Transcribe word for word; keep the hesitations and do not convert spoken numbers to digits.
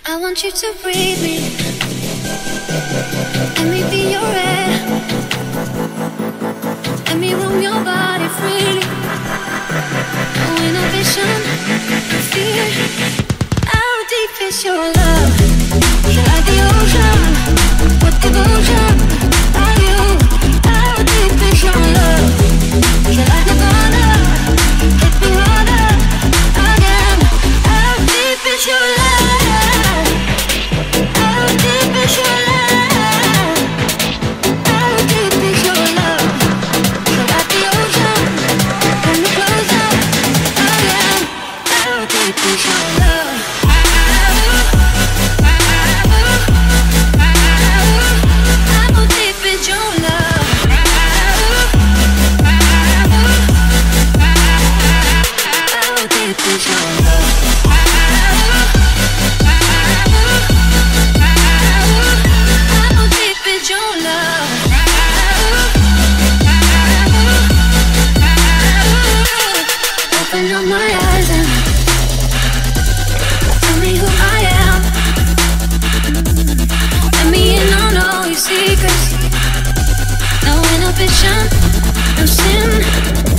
I want you to breathe me. Let me be your air. Let me roam your body freely. No inhibition, no fear. How deep is your love? You're like the ocean. What devotion are you? How deep is your love? You're like the burner. Hit me harder again. How deep is your love? How deep is your love? How deep is your love? You're like the ocean. When you close up again. How deep is your love? How deep is your love? How deep is your love? How deep is your love? Open up my eyes and tell me who I am. Let me in on all your secrets. No inhibition, no sin.